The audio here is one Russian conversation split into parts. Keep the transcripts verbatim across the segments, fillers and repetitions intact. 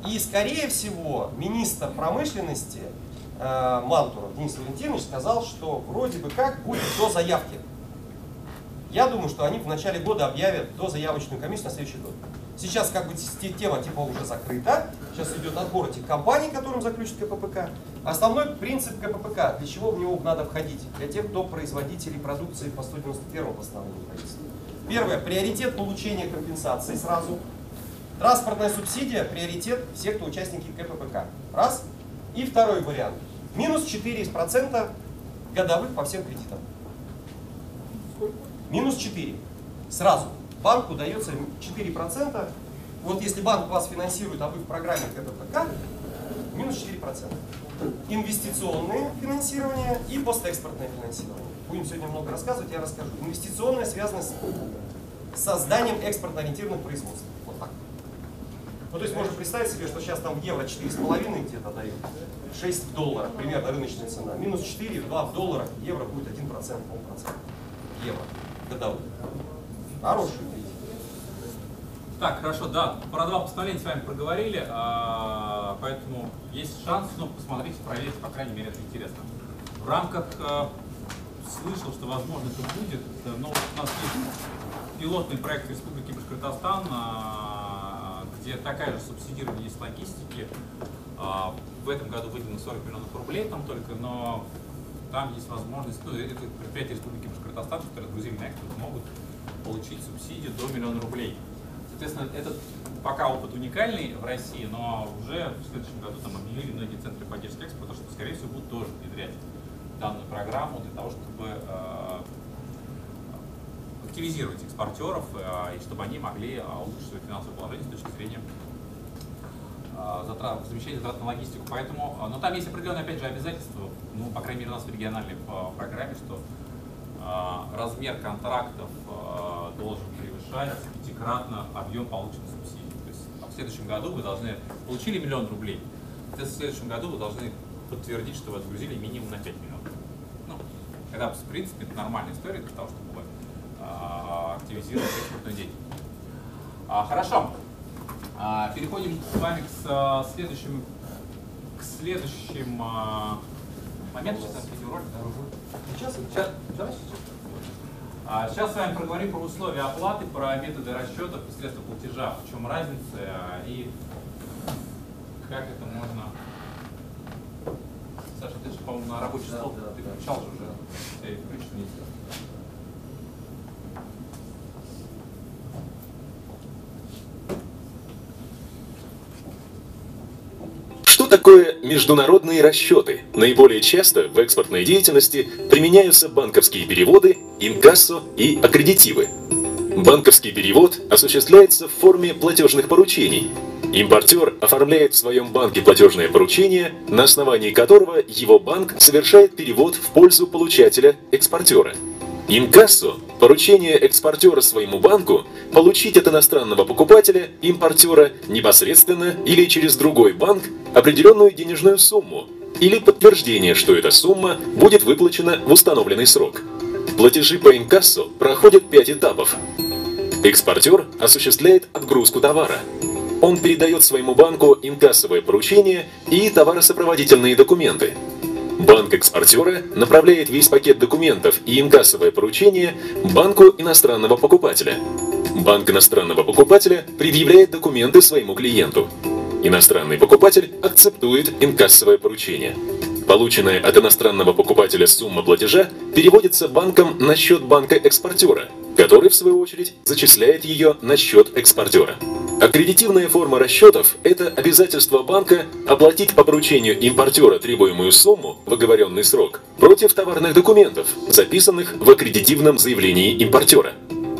И, скорее всего, министр промышленности э, Мантуров Денис Валентинович сказал, что вроде бы как будет до заявки. Я думаю, что они в начале года объявят дозаявочную комиссию на следующий год. Сейчас как бы тема типа уже закрыта. Сейчас идет отбор этих компаний, которым заключат КППК. Основной принцип КППК, для чего в него надо входить? Для тех, кто производители продукции по сто девяносто первому постановлению правительства. Первое. Приоритет получения компенсации сразу. Транспортная субсидия. Приоритет всех, кто участники КППК. Раз. И второй вариант. Минус четыре процента годовых по всем кредитам. Минус четыре. Сразу. Банку дается четыре процента. Вот если банк вас финансирует, а вы в программе КППК, минус четыре процента. Инвестиционное финансирование и постэкспортное финансирование. Будем сегодня много рассказывать, я расскажу. Инвестиционное связано с созданием экспортно-ориентированных производств. Вот так. Ну, то есть можно представить себе, что сейчас там в евро четыре с половиной где-то дают, шесть в долларах, примерно рыночная цена. Минус четыре, два в долларах, евро будет один процент, полпроцента. Евро годовых. Хороший кредит. Так, хорошо, да, про два постановления с вами проговорили, а, поэтому есть шанс, ну, посмотрите, проверьте, по крайней мере, это интересно. В рамках, а, слышал, что возможно это будет, но у нас есть пилотный проект Республики Башкортостан, а, где такая же субсидирование есть логистики. А, в этом году выделено сорок миллионов рублей там только, но там есть возможность, ну, это предприятия Республики Башкортостан, которые разгрузили на экспорт, могут получить субсидию до миллиона рублей. Соответственно, этот пока опыт уникальный в России, но уже в следующем году там объявили многие центры поддержки экспорта, что, скорее всего, будут тоже внедрять данную программу для того, чтобы э, активизировать экспортеров э, и чтобы они могли э, улучшить свое финансовое положение с точки зрения э, затрат, замещения затрат на логистику. Поэтому, э, но там есть определенные, опять же, обязательства, ну, по крайней мере, у нас в региональной э, программе, что э, размер контрактов э, должен превышать пятикратно объем полученной субсидии. То есть в следующем году вы должны получили миллион рублей, в следующем году вы должны подтвердить, что вы отгрузили минимум на пять миллионов. Ну, это, в принципе, это нормальная история для того, чтобы а, активизировать экспортную деятельность. А, хорошо. А, переходим с вами к а, следующему, к следующим а, моментам. Сейчас я видеоролик. Сейчас, сейчас, сейчас. А, сейчас с вами проговорим про условия оплаты, про методы расчетов и средства платежа, в чем разница и как это можно. Саша, ты же, по-моему, на рабочий стол, да, да, ты включал же уже, я их включил, не сделал. Что такое международные расчеты? Наиболее часто в экспортной деятельности применяются банковские переводы, инкассо и аккредитивы. Банковский перевод осуществляется в форме платежных поручений. Импортер оформляет в своем банке платежное поручение, на основании которого его банк совершает перевод в пользу получателя-экспортера. Инкассо – поручение экспортера своему банку получить от иностранного покупателя, импортера, непосредственно или через другой банк определенную денежную сумму или подтверждение, что эта сумма будет выплачена в установленный срок. Платежи по инкассо проходят пять этапов. Экспортер осуществляет отгрузку товара. Он передает своему банку инкассовое поручение и товаросопроводительные документы. Банк экспортера направляет весь пакет документов и инкассовое поручение банку иностранного покупателя. Банк иностранного покупателя предъявляет документы своему клиенту. Иностранный покупатель акцептует инкассовое поручение. Полученная от иностранного покупателя сумма платежа переводится банком на счет банка-экспортера, который, в свою очередь, зачисляет ее на счет экспортера. Аккредитивная форма расчетов – это обязательство банка оплатить по поручению импортера требуемую сумму в оговоренный срок против товарных документов, записанных в аккредитивном заявлении импортера.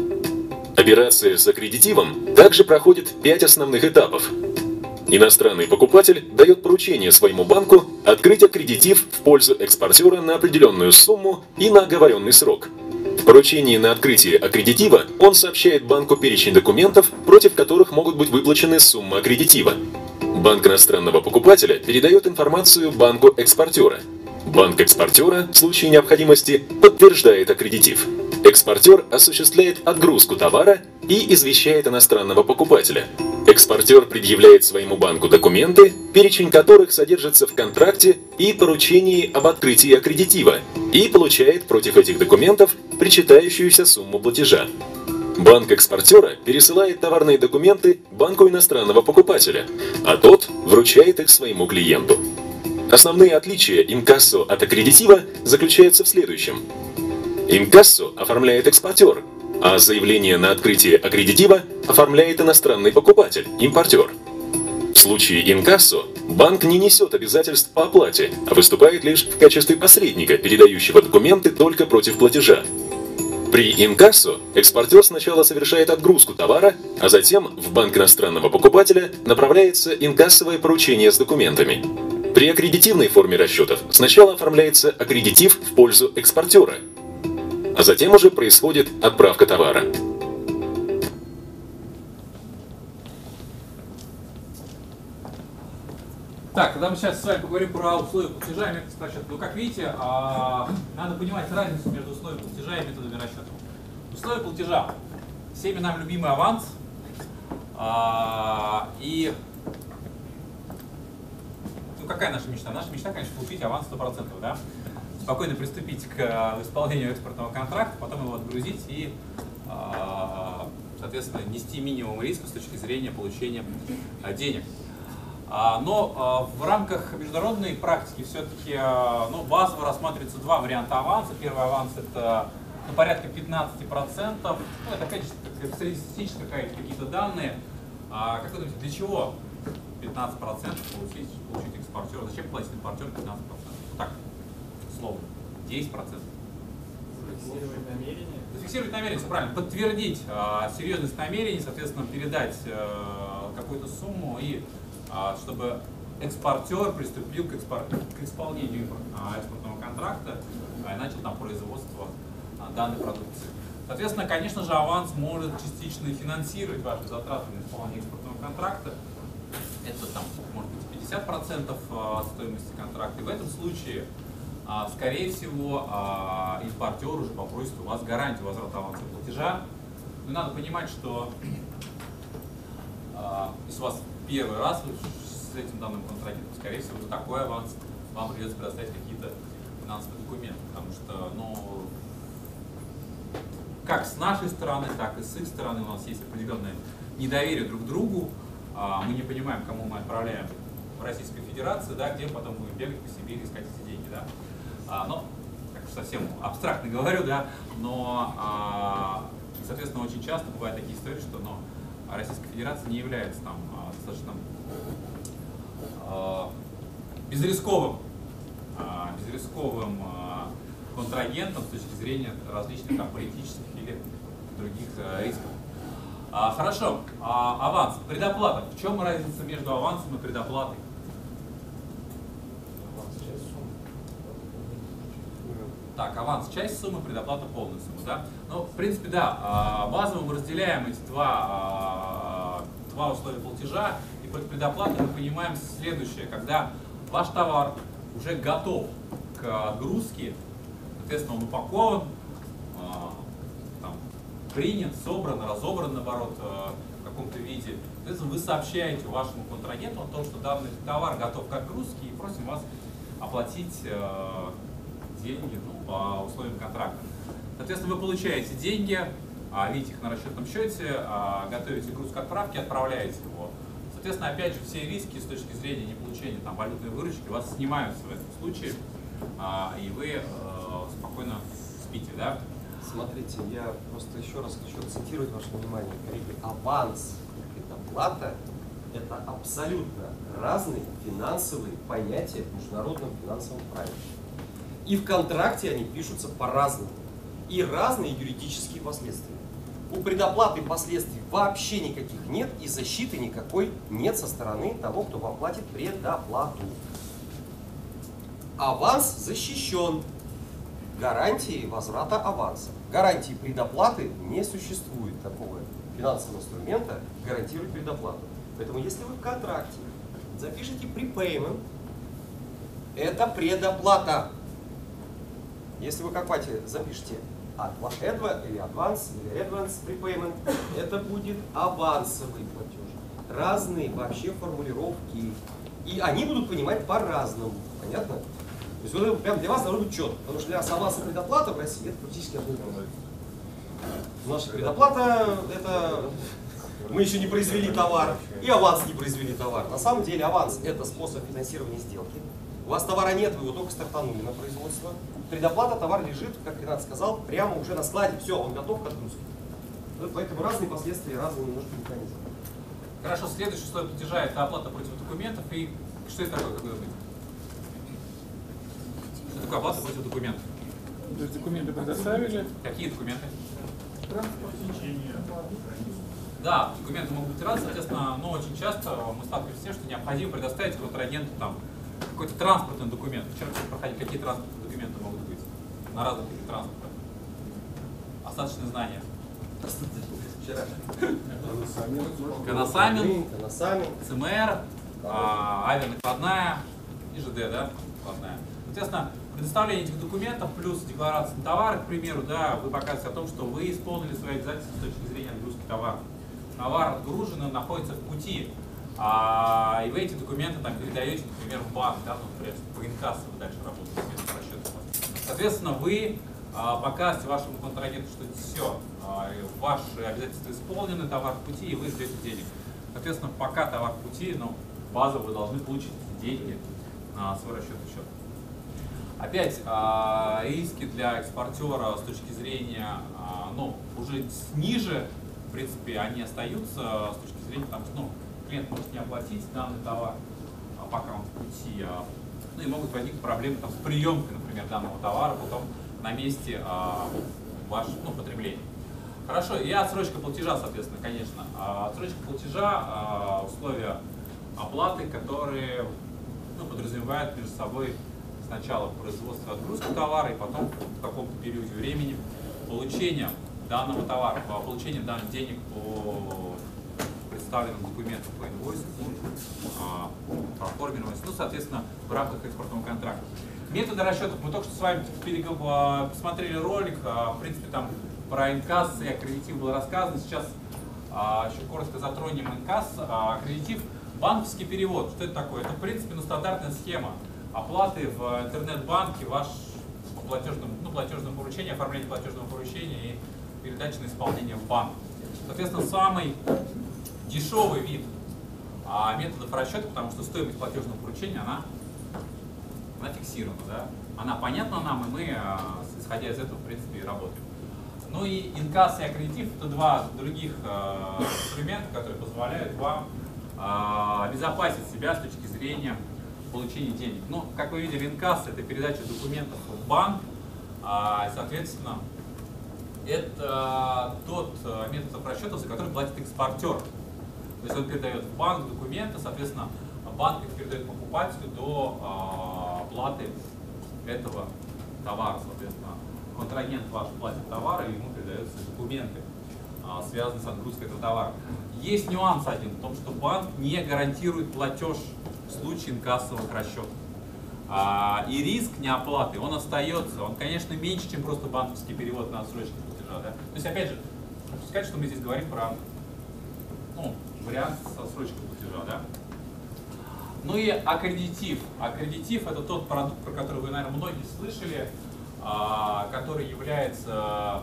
Операция с аккредитивом также проходит пять основных этапов. Иностранный покупатель дает поручение своему банку открыть аккредитив в пользу экспортера на определенную сумму и на оговоренный срок. В поручении на открытие аккредитива он сообщает банку перечень документов, против которых могут быть выплачены суммы аккредитива. Банк иностранного покупателя передает информацию банку экспортера. Банк экспортера в случае необходимости подтверждает аккредитив. Экспортер осуществляет отгрузку товара и извещает иностранного покупателя. Экспортер предъявляет своему банку документы, перечень которых содержится в контракте и поручении об открытии аккредитива, и получает против этих документов причитающуюся сумму платежа. Банк экспортера пересылает товарные документы банку иностранного покупателя, а тот вручает их своему клиенту. Основные отличия инкассо от аккредитива заключаются в следующем. Инкассо оформляет экспортер, а заявление на открытие аккредитива оформляет иностранный покупатель, импортер. В случае инкассо банк не несет обязательств по оплате, а выступает лишь в качестве посредника, передающего документы только против платежа. При инкассо экспортер сначала совершает отгрузку товара, а затем в банк иностранного покупателя направляется инкассовое поручение с документами. При аккредитивной форме расчетов сначала оформляется аккредитив в пользу экспортера, а затем уже происходит отправка товара. Так, когда мы сейчас с вами поговорим про условия платежа и метод расчета, ну, как видите, надо понимать разницу между условиями платежа и методами расчета. Условия платежа. Всеми нам любимый аванс. И ну, какая наша мечта? Наша мечта, конечно, получить аванс сто процентов, да? Спокойно приступить к исполнению экспортного контракта, потом его отгрузить и, соответственно, нести минимум риска с точки зрения получения денег. Но в рамках международной практики все-таки ну, базово рассматриваются два варианта аванса. Первый аванс это ну, порядка пятнадцати процентов. Ну, это опять же среднестатистические какие-то данные. А, как вы думаете, для чего пятнадцать процентов получить, получить экспортер? Зачем платить импортеру пятнадцать процентов? Так, слово. десять процентов. Зафиксировать намерение. Зафиксировать намерение, все правильно. Подтвердить а, серьезность намерений, соответственно, передать а, какую-то сумму и чтобы экспортер приступил к, экспор... к исполнению экспортного контракта и начал там производство данной продукции. Соответственно, конечно же, аванс может частично финансировать ваши затраты на исполнение экспортного контракта. Это там может быть пятьдесят процентов от стоимости контракта. И в этом случае, скорее всего, импортер уже попросит у вас гарантию возврата аванса платежа. Но надо понимать, что если у вас первый раз вы с этим данным контрагентом, скорее всего, за такой аванс вам придется предоставить какие-то финансовые документы, потому что, ну, как с нашей стороны, так и с их стороны у нас есть определенное недоверие друг к другу, мы не понимаем, кому мы отправляем в Российскую Федерацию, да, где потом будем бегать по Сибири и искать эти деньги, да. Ну, как совсем абстрактно говорю, да, но, соответственно, очень часто бывают такие истории, что, ну, Российская Федерация не является там достаточно э, безрисковым, э, безрисковым э, контрагентом с точки зрения различных там, политических или других э, рисков. А, хорошо, а, аванс, предоплата. В чем разница между авансом и предоплатой? Так, аванс часть суммы, предоплата полная сумма, да? Ну, в принципе, да, базово мы разделяем эти два, два условия платежа, и под предоплатой мы понимаем следующее. Когда ваш товар уже готов к отгрузке, соответственно, он упакован, там, принят, собран, разобран, наоборот, в каком-то виде, соответственно, вы сообщаете вашему контрагенту о том, что данный товар готов к отгрузке, и просим вас оплатить деньги, ну, по условиям контракта. Соответственно, вы получаете деньги, видите их на расчетном счете, готовите груз к отправке, отправляете его. Соответственно, опять же, все риски с точки зрения неполучения там, валютной выручки у вас снимаются в этом случае, и вы спокойно спите, да? Смотрите, я просто еще раз хочу акцентировать ваше внимание, коллеги. Аванс и предоплата – это абсолютно разные финансовые понятия в международном финансовом праве. И в контракте они пишутся по-разному. И разные юридические последствия. У предоплаты последствий вообще никаких нет, и защиты никакой нет со стороны того, кто вам платит предоплату. Аванс защищен. Гарантии возврата аванса. Гарантии предоплаты не существует такого финансового инструмента, гарантирует предоплату. Поэтому если вы в контракте запишите prepayment, это предоплата. Если вы как Ватя запишите Adva или Advance или Advance Prepayment, это будет авансовый платеж. Разные вообще формулировки. И они будут понимать по-разному. Понятно? То есть вот это прям для вас должно быть четко. Потому что для нас аванс и предоплата в России это практически одно и то же. Наша предоплата это мы еще не произвели товар, и аванс не произвели товар. На самом деле аванс это способ финансирования сделки. У вас товара нет, вы его только стартанули на производство. Предоплата, товар лежит, как Ренат сказал, прямо уже на складе. Все, он готов к отгрузке. Вот поэтому разные последствия, разные немножко механизмы. Хорошо, следующий условие платежа это оплата против документов. И что это такое, как вы думаете? Что такое оплата против документов? То есть документы предоставили? Какие документы? Да, документы могут быть разные, соответственно, но очень часто мы сталкиваемся с тем, что необходимо предоставить контрагенту там какой-то транспортный документ. Вчера проходили, какие транспортные документы могут быть на разных видах транспорта? Остаточные знания. Вчера. Коносамин, Коносамин, ЦМР, а, авианакладная и ЖД, да, накладная. Соответственно, предоставление этих документов плюс декларация на товары, к примеру, да, вы показываете о том, что вы исполнили свои обязательства с точки зрения отгрузки товара. Товар отгружен, он находится в пути, а, и вы эти документы там передаете, например, в банк, да, ну, например, по инкассу вы дальше работаете с расчетом. Соответственно, вы а, показываете вашему контрагенту, что все, а, ваши обязательства исполнены, товар в пути, и вы ждете денег. Соответственно, пока товар в пути, ну, базово вы должны получить эти деньги на свой расчетный счет. Опять а, риски для экспортера с точки зрения, а, ну, уже ниже, в принципе, они остаются с точки зрения, потому что, ну, клиент может не оплатить данный товар, а пока он в пути, а, ну, и могут возникнуть проблемы там, с приемкой, например, данного товара потом на месте а, вашего, ну, потребления. Хорошо, и отсрочка платежа, соответственно, конечно. А, отсрочка платежа, а, условия оплаты, которые, ну, подразумевают между собой сначала производство отгрузки товара и потом в каком-то периоде времени получение данного товара, получение данных денег по представленным документам по инвойсу, по оформированию, ну, соответственно, в рамках экспортного контракта. Методы расчетов. Мы только что с вами посмотрели ролик, в принципе, там про инкасс и аккредитив было рассказано. Сейчас еще коротко затронем инкасс, аккредитив, банковский перевод. Что это такое? Это, в принципе, ну, стандартная схема оплаты в интернет-банке, ваш платежном, ну, платежное поручение, оформление платежного поручения и передача на исполнение в банк. Соответственно, самый дешевый вид а, методов расчета, потому что стоимость платежного поручения, она, она фиксирована, да? Она понятна нам, и мы, а, исходя из этого, в принципе, и работаем. Ну и инкасс и аккредитив – это два других а, инструмента, которые позволяют вам а, обезопасить себя с точки зрения получения денег. Ну, как вы видели, инкасс – это передача документов в банк, а, соответственно, это тот метод расчета, за который платит экспортер. То есть он передает в банк документы, соответственно, банк их передает покупателю до оплаты этого товара. Соответственно, контрагент ваш платит товар, и ему передаются документы, связанные с отгрузкой этого товара. Есть нюанс один в том, что банк не гарантирует платеж в случае инкассовых расчетов. А, и риск неоплаты, он остается, он, конечно, меньше, чем просто банковский перевод на отсрочку платежа. Да? То есть, опять же, хочу сказать, что мы здесь говорим про, ну, вариант с отсрочкой платежа. Да? Ну и аккредитив. Аккредитив – это тот продукт, про который вы, наверное, многие слышали, а, который является,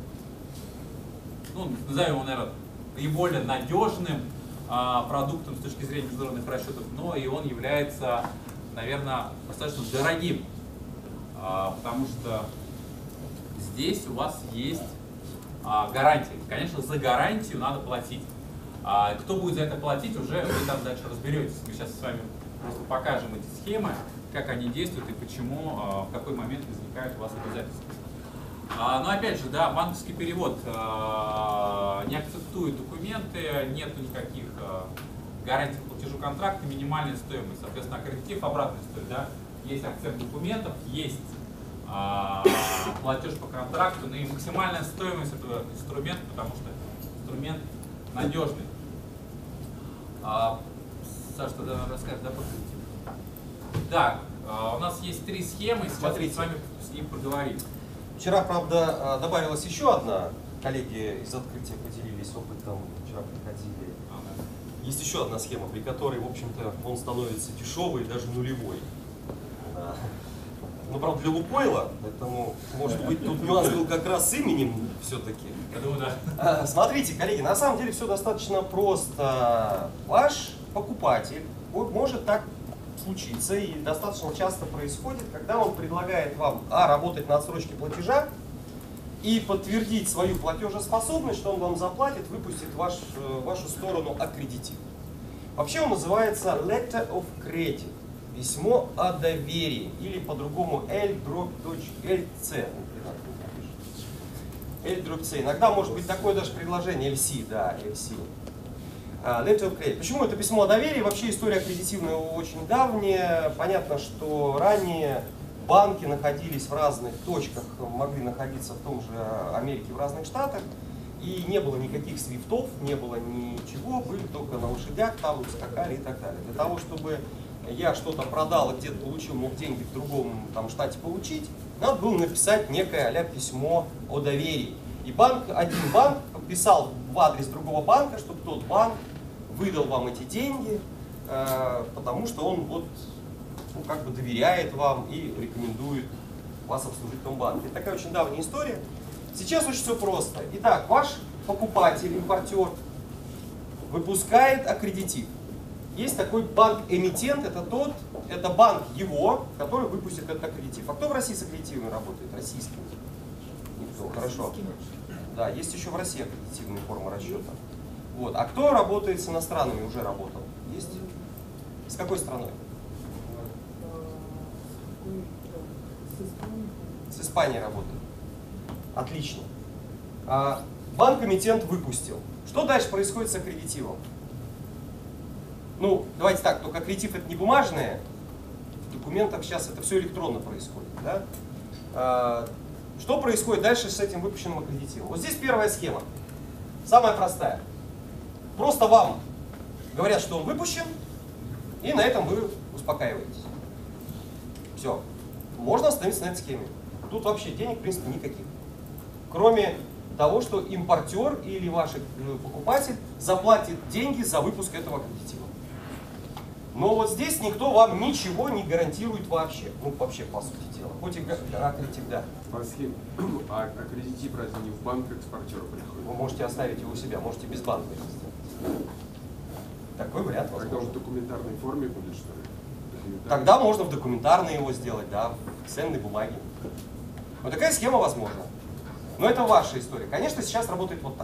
ну, назовем его, наверное, наиболее надежным а, продуктом с точки зрения международных расчетов, но и он является, наверное, достаточно дорогим, а, потому что здесь у вас есть а, гарантия. Конечно, за гарантию надо платить. А, кто будет за это платить, уже вы там дальше разберетесь. Мы сейчас с вами просто покажем эти схемы, как они действуют и почему, а, в какой момент возникают у вас обязательства. А, но опять же, да, банковский перевод а, не акцептует документы, нету никаких а, гарантий по платежу контракта, минимальная стоимость. Соответственно, аккредитив обратная стоит, да. Есть акцепт документов, есть а, платеж по контракту, но и максимальная стоимость этого инструмента, потому что инструмент надежный. А, Саша, тогда расскажешь, да, по аккредитиву? Так, а, у нас есть три схемы, сейчас мы с вами с ним проговорим. Вчера, правда, добавилась еще одна. Коллеги из открытия поделились опытом, вчера приходили. Есть еще одна схема, при которой, в общем-то, он становится дешевый, даже нулевой. Да. Ну, правда, для Лукойла, поэтому, может быть, тут нюанс был как раз с именем все-таки. Я думаю, да. Смотрите, коллеги, на самом деле все достаточно просто. Ваш покупатель, может так случиться, и достаточно часто происходит, когда он предлагает вам, а, работать на отсрочке платежа, и подтвердить свою платежеспособность, что он вам заплатит, выпустит ваш, в вашу сторону аккредитив. Вообще он называется Letter of Credit, письмо о доверии, или по-другому L L C. L C. Иногда может быть такое даже предложение L C, да, L C. Uh, Letter of Credit. Почему это письмо о доверии? Вообще история аккредитивная очень давняя. Понятно, что ранее банки находились в разных точках, могли находиться в том же Америке, в разных штатах, и не было никаких свифтов, не было ничего, были только на лошадях, там скакали и так далее. Для того, чтобы я что-то продал и где-то получил, мог деньги в другом там, штате получить, надо было написать некое а-ля письмо о доверии. И банк, один банк писал в адрес другого банка, чтобы тот банк выдал вам эти деньги, э, потому что он вот ну, как бы доверяет вам и рекомендует вас обслужить в том банке. Это такая очень давняя история. Сейчас очень все просто. Итак, ваш покупатель, импортер выпускает аккредитив. Есть такой банк-эмитент, это тот, это банк его, который выпустит этот аккредитив. А кто в России с аккредитивами работает? Российский. Никто. Хорошо. Да, есть еще в России аккредитивные формы расчета. Вот. А кто работает с иностранными, уже работал? Есть? С какой страной? С Испанией работает. Отлично. А банк-эмитент выпустил. Что дальше происходит с аккредитивом? Ну, давайте так, только аккредитив это не бумажное. В документах сейчас это все электронно происходит. Да? А, что происходит дальше с этим выпущенным аккредитивом? Вот здесь первая схема. Самая простая. Просто вам говорят, что он выпущен, и на этом вы успокаиваетесь. Все. Можно остановиться на этой схеме. Тут вообще денег, в принципе, никаких. Кроме того, что импортер или ваш покупатель заплатит деньги за выпуск этого аккредитива. Но вот здесь никто вам ничего не гарантирует вообще. Ну, вообще, по сути дела. Хоть и аккредитив, да. По схеме. А аккредитив разве не в банк экспортеру приходит? Вы можете оставить его у себя, можете без банка это сделать. Такой вариант возможно. Тогда в документарной форме будет, что ли? Тогда можно в документарной его сделать, да, в ценной бумаге. Вот такая схема возможна. Но это ваша история. Конечно, сейчас работает вот так.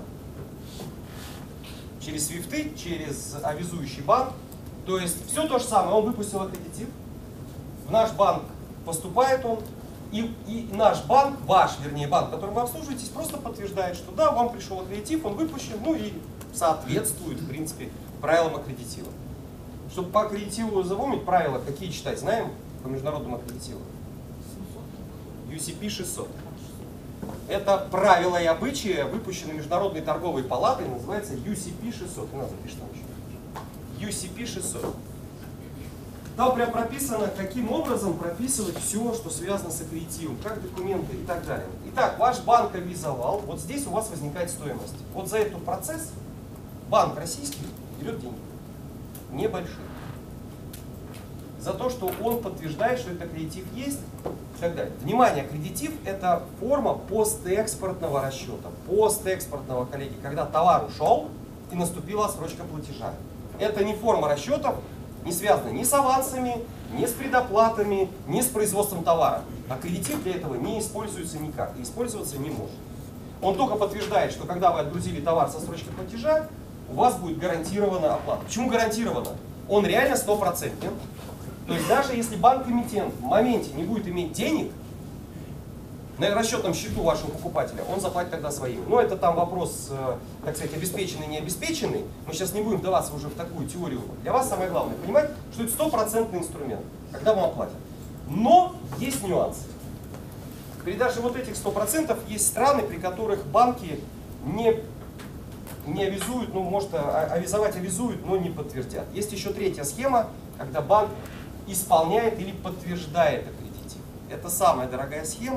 Через свифты, через авизующий банк. То есть все то же самое. Он выпустил аккредитив. В наш банк поступает он. И, и наш банк, ваш, вернее, банк, которым вы обслуживаетесь, просто подтверждает, что да, вам пришел аккредитив, он выпущен, ну и соответствует, в принципе, правилам аккредитива. Чтобы по аккредитиву запомнить правила, какие читать, знаем по международному аккредитиву? ю си пи шестьсот. Это правила и обычаи, выпущенные Международной торговой палатой, называется ю си пи шестьсот. И надо запишем там еще. ю си пи шестьсот. Там прям прописано, каким образом прописывать все, что связано с аккредитивом, как документы и так далее. Итак, ваш банк авизовал, вот здесь у вас возникает стоимость. Вот за этот процесс банк российский берет деньги. Небольшие. За то, что он подтверждает, что этот аккредитив есть и так далее. Внимание, аккредитив – это форма постэкспортного расчета. Постэкспортного, коллеги, когда товар ушел и наступила отсрочка платежа. Это не форма расчетов, не связана ни с авансами, ни с предоплатами, ни с производством товара. Аккредитив для этого не используется никак и использоваться не может. Он только подтверждает, что когда вы отгрузили товар со отсрочкой платежа, у вас будет гарантирована оплата. Почему гарантирована? Он реально стопроцентен. То есть даже если банк-эмитент в моменте не будет иметь денег на расчетном счету вашего покупателя, он заплатит тогда своими. Но это там вопрос, так сказать, обеспеченный, не обеспеченный. Мы сейчас не будем вдаваться уже в такую теорию. Для вас самое главное понимать, что это стопроцентный инструмент, когда вам оплатят. Но есть нюансы. При даже вот этих сто процентов есть страны, при которых банки не, не авизуют, ну может авизовать авизуют, но не подтвердят. Есть еще третья схема, когда банк исполняет или подтверждает аккредитив. Это самая дорогая схема.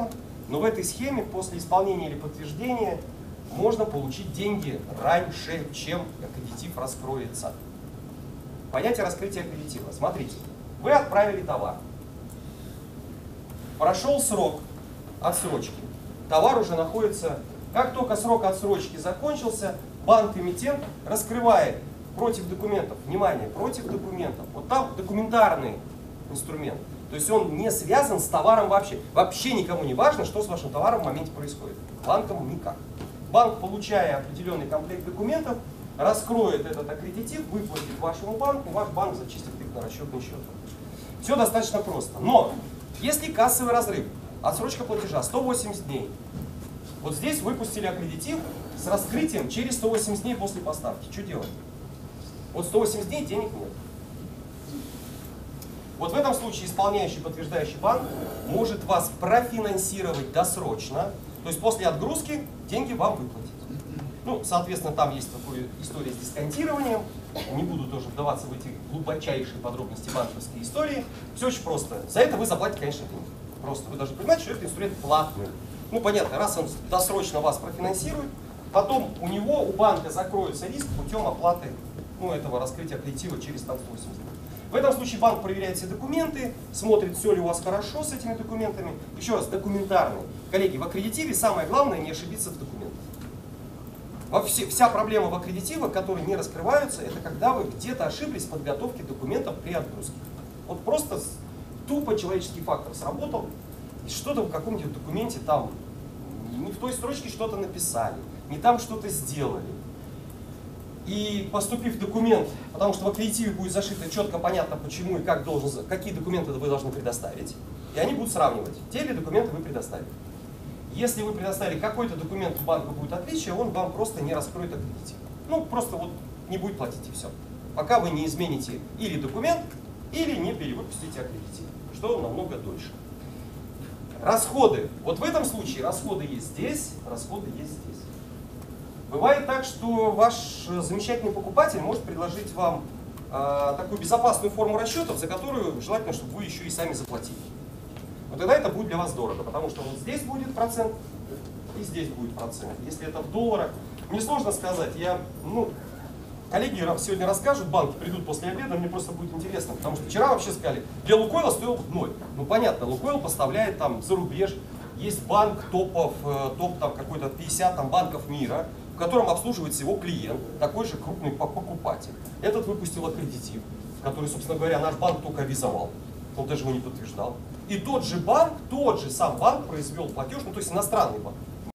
Но в этой схеме после исполнения или подтверждения можно получить деньги раньше, чем аккредитив раскроется. Понятие раскрытия аккредитива. Смотрите, вы отправили товар. Прошел срок отсрочки. Товар уже находится... Как только срок отсрочки закончился, банк-эмитент раскрывает против документов. Внимание, против документов. Вот там документарный инструмент. То есть он не связан с товаром вообще. Вообще никому не важно, что с вашим товаром в моменте происходит. Банкам никак. Банк, получая определенный комплект документов, раскроет этот аккредитив, выплатит вашему банку, ваш банк зачистит их на расчетный счет. Все достаточно просто. Но если кассовый разрыв, отсрочка платежа сто восемьдесят дней, вот здесь выпустили аккредитив с раскрытием через сто восемьдесят дней после поставки. Что делать? Вот сто восемьдесят дней денег нет. Вот в этом случае исполняющий, подтверждающий банк может вас профинансировать досрочно, то есть после отгрузки деньги вам выплатить. Ну, соответственно, там есть такая история с дисконтированием. Не буду тоже вдаваться в эти глубочайшие подробности банковской истории. Все очень просто. За это вы заплатите, конечно, деньги. Просто вы должны понимать, что этот инструмент платный. Ну, понятно, раз он досрочно вас профинансирует, потом у него, у банка закроется риск путем оплаты, ну, этого раскрытия аккредитива через там, сто восемьдесят дней. В этом случае банк проверяет все документы, смотрит, все ли у вас хорошо с этими документами. Еще раз, документарный. Коллеги, в аккредитиве самое главное не ошибиться в документах. Во все, вся проблема в аккредитивах, которые не раскрываются, это когда вы где-то ошиблись в подготовке документов при отгрузке. Вот просто тупо человеческий фактор сработал, и что-то в каком-нибудь документе там, не в той строчке что-то написали, не там что-то сделали. И поступив документ, потому что в аккредитиве будет зашито четко понятно, почему и как должен, какие документы вы должны предоставить, и они будут сравнивать, те ли документы вы предоставили. Если вы предоставили какой-то документ, у банка будет отличие, он вам просто не раскроет аккредитив. Ну, просто вот не будет платить и все. Пока вы не измените или документ, или не перевыпустите аккредитив, что намного дольше. Расходы. Вот в этом случае расходы есть здесь, расходы есть здесь. Бывает так, что ваш замечательный покупатель может предложить вам э, такую безопасную форму расчетов, за которую желательно, чтобы вы еще и сами заплатили. Но тогда это будет для вас дорого, потому что вот здесь будет процент и здесь будет процент. Если это в долларах, мне сложно сказать. Я, ну, коллеги сегодня расскажут, банки придут после обеда, мне просто будет интересно, потому что вчера вообще сказали, для Лукойла стоил ноль. Ну понятно, Лукойл поставляет там за рубеж, есть банк топов, топ там какой-то пятьдесят там, банков мира, в котором обслуживается его клиент, такой же крупный покупатель. Этот выпустил аккредитив, который, собственно говоря, наш банк только авизовал, он даже его не подтверждал. И тот же банк, тот же сам банк произвел платеж, ну то есть иностранный банк,